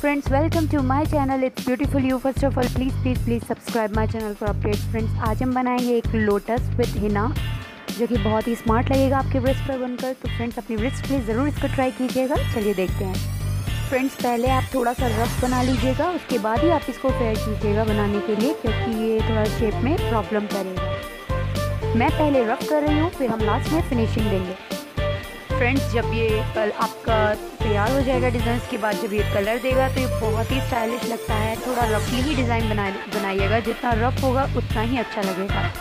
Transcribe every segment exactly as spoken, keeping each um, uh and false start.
Friends, welcome to my channel. It's beautiful you. First of all please please please subscribe my channel for updates. Friends, आज हम बनाएंगे एक lotus with Hina, जो कि बहुत ही smart लगेगा आपके ब्रेस्ट पर बनकर। तो फ्रेंड्स, अपनी ब्रेस्ट के लिए ज़रूर इसको ट्राई कीजिएगा। चलिए देखते हैं। फ्रेंड्स, पहले आप थोड़ा सा रफ बना लीजिएगा, उसके बाद ही आप इसको फेयर कीजिएगा बनाने के लिए, क्योंकि ये थोड़ा शेप में प्रॉब्लम करेगा। मैं पहले रफ कर रही हूँ, फिर हम लास्ट में फिनिशिंग देंगे। फ्रेंड्स, जब ये कल आपका तैयार हो जाएगा डिज़ाइन के बाद, जब ये कलर देगा तो ये बहुत ही स्टाइलिश लगता है। थोड़ा रफली ही डिज़ाइन बना बनाइएगा, जितना रफ होगा उतना ही अच्छा लगेगा।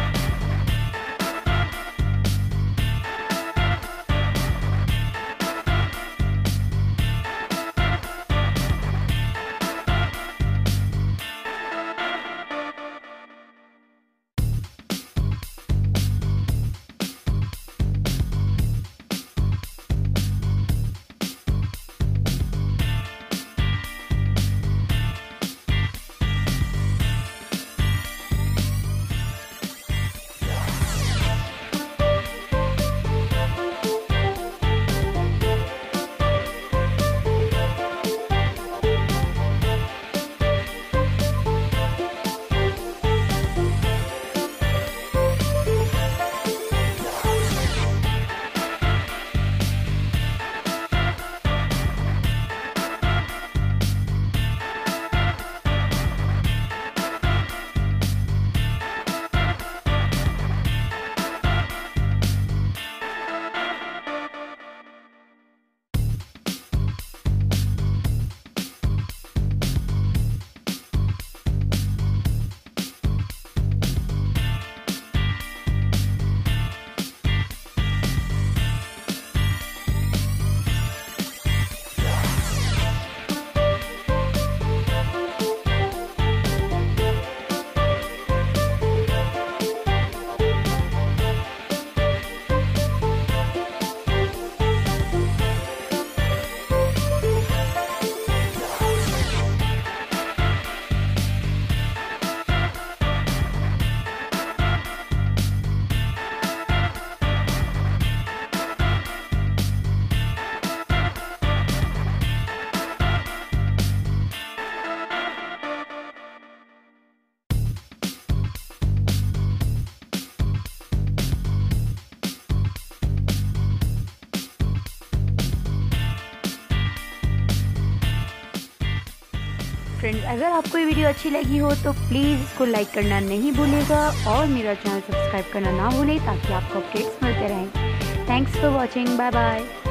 फ्रेंड्स, अगर आपको ये वीडियो अच्छी लगी हो तो प्लीज़ इसको लाइक करना नहीं भूलिएगा और मेरा चैनल सब्सक्राइब करना ना भूलें, ताकि आपको अपडेट्स मिलते रहें। Thanks for watching. Bye bye.